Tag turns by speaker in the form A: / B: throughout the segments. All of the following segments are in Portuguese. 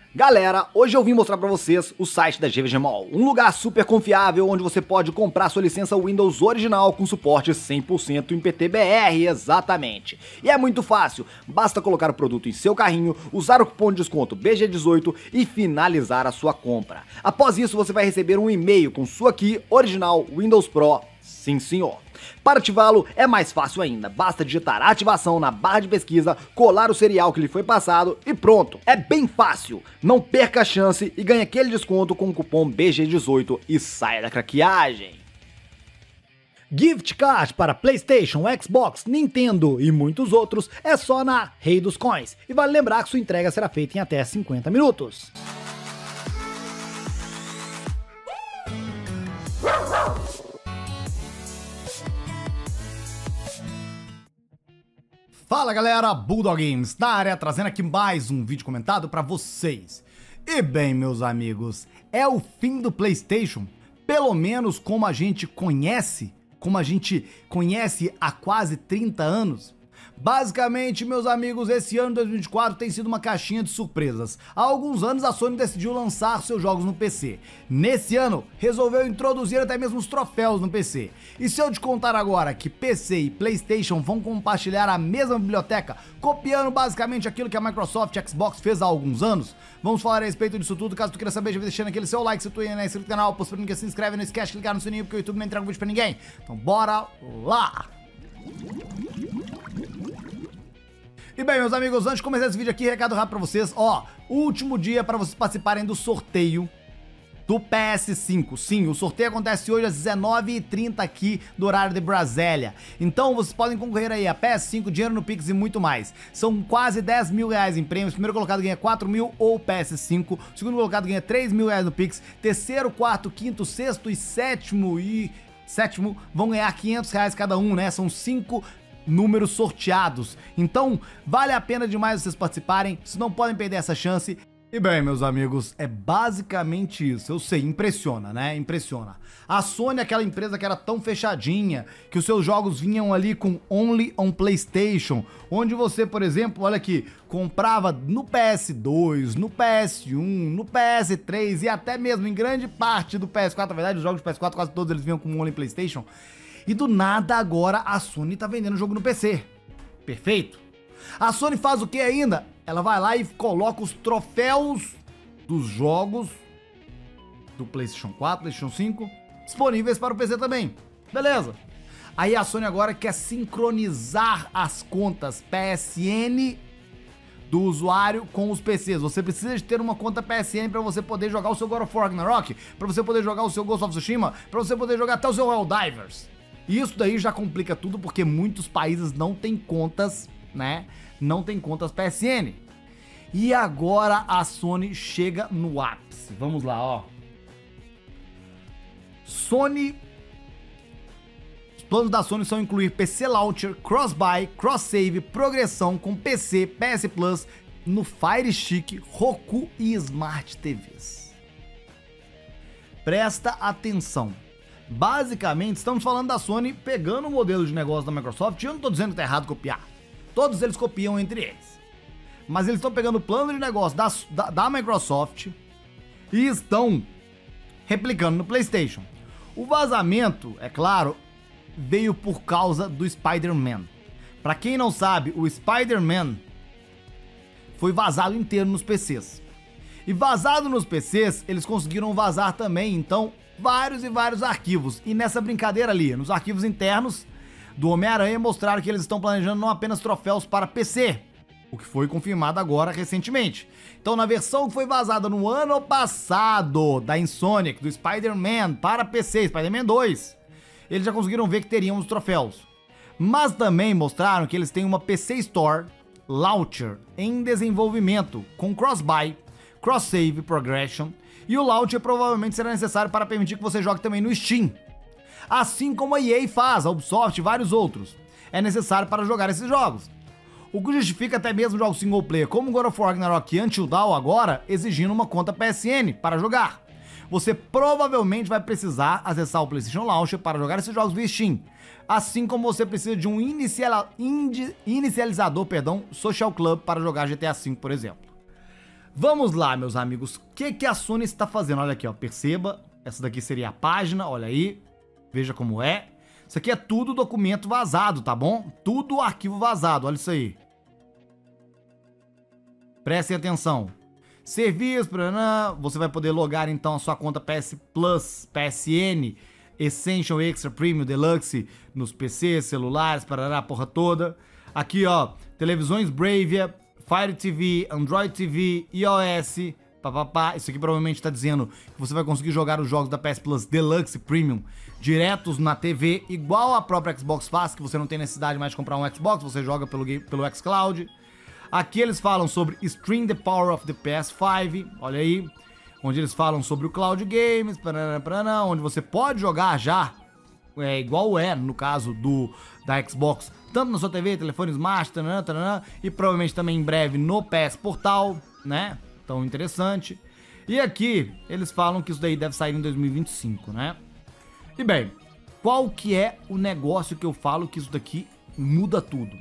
A: Galera, hoje eu vim mostrar pra vocês o site da GVG Mall, um lugar super confiável onde você pode comprar sua licença Windows original com suporte 100% em PTBR, exatamente. E é muito fácil, basta colocar o produto em seu carrinho, usar o cupom de desconto BG18 e finalizar a sua compra. Após isso você vai receber um e-mail com sua key original Windows Pro, sim senhor. Para ativá-lo é mais fácil ainda, basta digitar ativação na barra de pesquisa, colar o serial que lhe foi passado e pronto. É bem fácil, não perca a chance e ganhe aquele desconto com o cupom BG18 e saia da craqueagem. Gift Card para PlayStation, Xbox, Nintendo e muitos outros é só na Rei dos Coins. E vale lembrar que sua entrega será feita em até 50 minutos. Fala galera, Bulldog Games na área, trazendo aqui mais um vídeo comentado pra vocês. E bem, meus amigos, é o fim do PlayStation, pelo menos como a gente conhece há quase 30 anos. Basicamente, meus amigos, esse ano 2024 tem sido uma caixinha de surpresas. Há alguns anos a Sony decidiu lançar seus jogos no PC. Nesse ano, resolveu introduzir até mesmo os troféus no PC. E se eu te contar agora que PC e PlayStation vão compartilhar a mesma biblioteca, copiando basicamente aquilo que a Microsoft e a Xbox fez há alguns anos? Vamos falar a respeito disso tudo. Caso tu queira saber, já vai deixando aquele seu like, se tu ainda é inscrito no canal, postando que se inscreve, não esquece de clicar no sininho porque o YouTube não entrega um vídeo pra ninguém. Então bora lá! E bem, meus amigos, antes de começar esse vídeo aqui, recado rápido pra vocês, ó, último dia para vocês participarem do sorteio do PS5. Sim, o sorteio acontece hoje às 19h30 aqui do horário de Brasília. Então vocês podem concorrer aí a PS5, dinheiro no Pix e muito mais. São quase 10 mil reais em prêmios. Primeiro colocado ganha 4 mil ou PS5. Segundo colocado ganha 3 mil reais no Pix. Terceiro, quarto, quinto, sexto e sétimo vão ganhar 500 reais cada um, né? São 5 números sorteados. Então, vale a pena demais vocês participarem, vocês não podem perder essa chance. E bem, meus amigos, é basicamente isso. Eu sei, impressiona, né? Impressiona. A Sony, aquela empresa que era tão fechadinha, que os seus jogos vinham ali com Only on PlayStation, onde você, por exemplo, olha aqui, comprava no PS2, no PS1, no PS3 e até mesmo em grande parte do PS4, na verdade, os jogos do PS4 quase todos eles vinham com Only PlayStation. E do nada agora a Sony tá vendendo jogo no PC. Perfeito? A Sony faz o que ainda? Ela vai lá e coloca os troféus dos jogos do PlayStation 4, PlayStation 5 disponíveis para o PC também. Beleza. Aí a Sony agora quer sincronizar as contas PSN do usuário com os PCs. Você precisa de ter uma conta PSN para você poder jogar o seu God of War Ragnarok, para você poder jogar o seu Ghost of Tsushima, para você poder jogar até o seu Helldivers. E isso daí já complica tudo porque muitos países não têm contas, né? Não tem contas PSN. E agora a Sony chega no ápice. Vamos lá, ó. Sony... Os planos da Sony são incluir PC Launcher, Cross-Buy, Cross-Save, progressão com PC, PS Plus, no Fire Stick, Roku e Smart TVs. Presta atenção. Basicamente, estamos falando da Sony pegando o modelo de negócio da Microsoft, e eu não estou dizendo que tá errado copiar. Todos eles copiam entre eles. Mas eles estão pegando o plano de negócio da Microsoft e estão replicando no PlayStation. O vazamento, é claro, veio por causa do Spider-Man. Para quem não sabe, o Spider-Man foi vazado inteiro nos PCs. E vazado nos PCs, eles conseguiram vazar também, então, vários e vários arquivos. E nessa brincadeira ali, nos arquivos internos do Homem-Aranha, mostraram que eles estão planejando não apenas troféus para PC, o que foi confirmado agora recentemente. Então, na versão que foi vazada no ano passado da Insomniac, do Spider-Man para PC, Spider-Man 2, eles já conseguiram ver que teriam os troféus. Mas também mostraram que eles têm uma PC Store Launcher em desenvolvimento, com Cross-Buy, Cross-Save Progression, e o Launcher provavelmente será necessário para permitir que você jogue também no Steam. Assim como a EA faz, a Ubisoft e vários outros. É necessário para jogar esses jogos. O que justifica até mesmo jogos single player como God of War Ragnarok e Until Dawn agora exigindo uma conta PSN para jogar. Você provavelmente vai precisar acessar o PlayStation Launcher para jogar esses jogos via Steam. Assim como você precisa de um inicializador, Social Club para jogar GTA V, por exemplo. Vamos lá, meus amigos. O que a Sony está fazendo? Olha aqui, ó. Perceba. Essa daqui seria a página. Olha aí. Veja como é. Isso aqui é tudo documento vazado, tá bom? Tudo arquivo vazado. Olha isso aí. Prestem atenção. Serviço, você vai poder logar então a sua conta PS Plus, PSN, Essential, Extra, Premium, Deluxe nos PCs, celulares, parará, porra toda. Aqui, ó, televisões Bravia, Fire TV, Android TV, iOS, papapá. Isso aqui provavelmente tá dizendo que você vai conseguir jogar os jogos da PS Plus Deluxe Premium diretos na TV, igual a própria Xbox faz, que você não tem necessidade mais de comprar um Xbox, você joga pelo xCloud. Aqui eles falam sobre Stream the Power of the PS5, olha aí, onde eles falam sobre o Cloud Games, onde você pode jogar já, igual no caso da Xbox, tanto na sua TV, telefone Smart, e provavelmente também em breve no PS Portal, né? Então interessante. E aqui eles falam que isso daí deve sair em 2025, né? E bem, qual que é o negócio que eu falo que isso daqui muda tudo?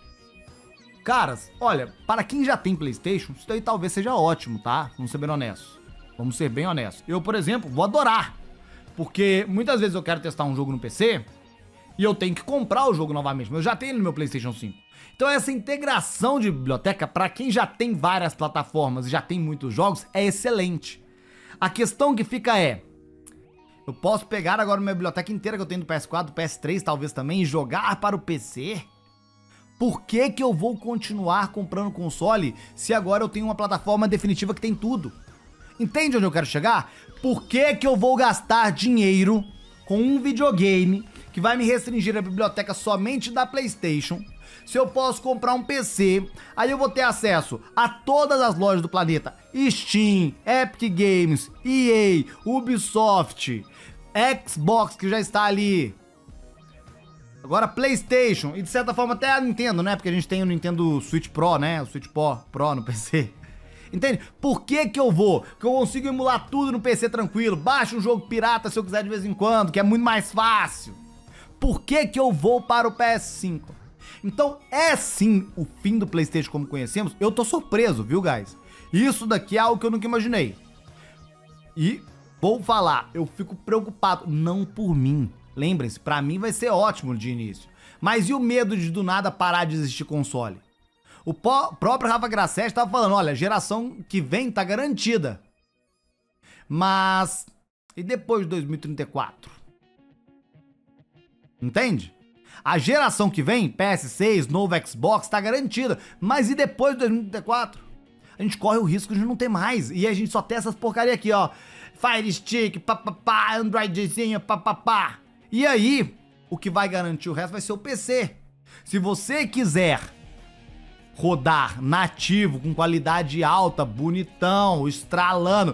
A: Caras, olha, para quem já tem PlayStation, isso daí talvez seja ótimo, tá? Vamos ser bem honestos. Vamos ser bem honestos. Eu, por exemplo, vou adorar. Porque muitas vezes eu quero testar um jogo no PC e eu tenho que comprar o jogo novamente. Mas eu já tenho no meu PlayStation 5. Então essa integração de biblioteca, para quem já tem várias plataformas e já tem muitos jogos, é excelente. A questão que fica é... eu posso pegar agora minha biblioteca inteira que eu tenho do PS4, do PS3 talvez também, e jogar para o PC... Por que eu vou continuar comprando console se agora eu tenho uma plataforma definitiva que tem tudo? Entende onde eu quero chegar? Por que eu vou gastar dinheiro com um videogame que vai me restringir a biblioteca somente da PlayStation, se eu posso comprar um PC, aí eu vou ter acesso a todas as lojas do planeta, Steam, Epic Games, EA, Ubisoft, Xbox que já está ali... Agora PlayStation e de certa forma até a Nintendo, né? Porque a gente tem o Nintendo Switch Pro, né? O Switch Pro no PC. Entende? Por que eu vou? Porque eu consigo emular tudo no PC tranquilo. Baixa um jogo pirata se eu quiser de vez em quando, que é muito mais fácil. Por que eu vou para o PS5? Então é sim o fim do PlayStation como conhecemos. Eu tô surpreso, viu, guys? Isso daqui é algo que eu nunca imaginei. E vou falar, eu fico preocupado, não por mim. Lembrem-se, pra mim vai ser ótimo de início. Mas e o medo de do nada parar de existir console? O próprio Rafa Grassetti tava falando, olha, a geração que vem tá garantida. Mas... e depois de 2034? Entende? A geração que vem, PS6, novo Xbox, tá garantida. Mas e depois de 2034? A gente corre o risco de não ter mais. E a gente só tem essas porcaria aqui, ó. Fire Stick, papapá, Androidzinho, papapá. E aí, o que vai garantir o resto vai ser o PC. Se você quiser rodar nativo, com qualidade alta, bonitão, estralando,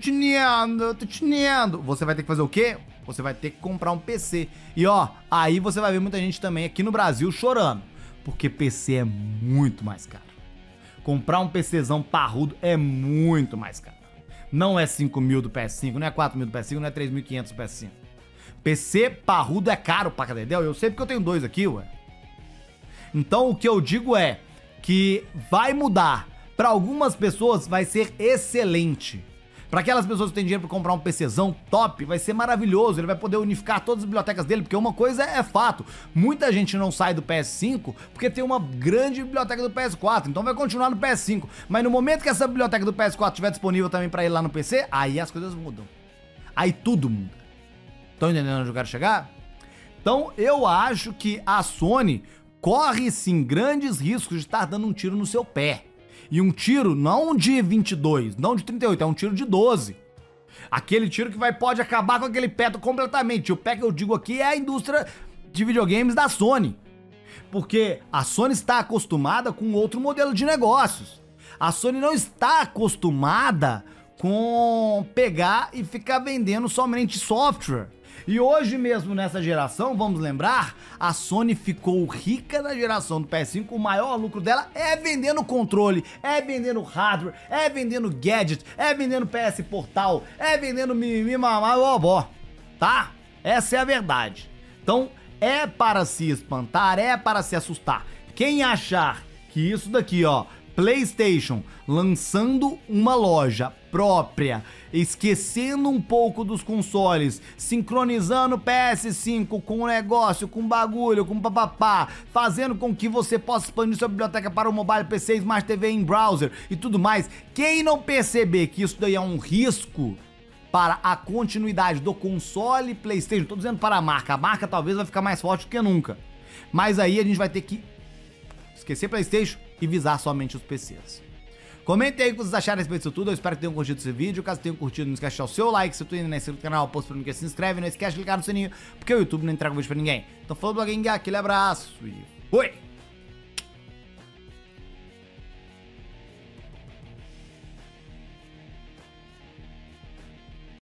A: tutineando, você vai ter que fazer o quê? Você vai ter que comprar um PC. E ó, aí você vai ver muita gente também aqui no Brasil chorando, porque PC é muito mais caro. Comprar um PCzão parrudo é muito mais caro. Não é 5 mil do PS5, não é 4 mil do PS5, não é 3.500 do PS5. PC parrudo é caro pra cadedel, eu sei porque eu tenho dois aqui, ué. Então o que eu digo é que vai mudar. Pra algumas pessoas vai ser excelente. Pra aquelas pessoas que têm dinheiro pra comprar um PCzão top, vai ser maravilhoso. Ele vai poder unificar todas as bibliotecas dele, porque uma coisa é fato. Muita gente não sai do PS5 porque tem uma grande biblioteca do PS4, então vai continuar no PS5. Mas no momento que essa biblioteca do PS4 estiver disponível também pra ir lá no PC, aí as coisas mudam. Aí tudo muda. Estão entendendo onde eu quero chegar? Então eu acho que a Sony corre sim grandes riscos de estar dando um tiro no seu pé. E um tiro não de 22, não de 38, é um tiro de 12. Aquele tiro que pode acabar com aquele pé completamente. O pé que eu digo aqui é a indústria de videogames da Sony. Porque a Sony está acostumada com outro modelo de negócios. A Sony não está acostumada com pegar e ficar vendendo somente software. E hoje mesmo nessa geração, vamos lembrar, a Sony ficou rica na geração do PS5, o maior lucro dela é vendendo controle, é vendendo hardware, é vendendo gadget, é vendendo PS Portal, é vendendo mimimi, mamá, bobó, tá? Essa é a verdade. Então, é para se espantar, é para se assustar. Quem achar que isso daqui, ó, PlayStation lançando uma loja própria, esquecendo um pouco dos consoles, sincronizando o PS5 com o negócio, com bagulho, com papapá, fazendo com que você possa expandir sua biblioteca para o mobile, PC, Smart TV em browser e tudo mais. Quem não perceber que isso daí é um risco para a continuidade do console PlayStation, tô dizendo para a marca talvez vai ficar mais forte do que nunca, mas aí a gente vai ter que esquecer PlayStation e visar somente os PCs. Comentem aí o que vocês acharam a respeito disso tudo. Eu espero que tenham curtido esse vídeo. Caso tenham curtido, não esquece de deixar o seu like. Se tu ainda não é inscrito no canal, posto pra mim que se inscreve. Não esquece de clicar no sininho, porque o YouTube não entrega o vídeo pra ninguém. Então falou, bloguinho, aquele abraço e fui!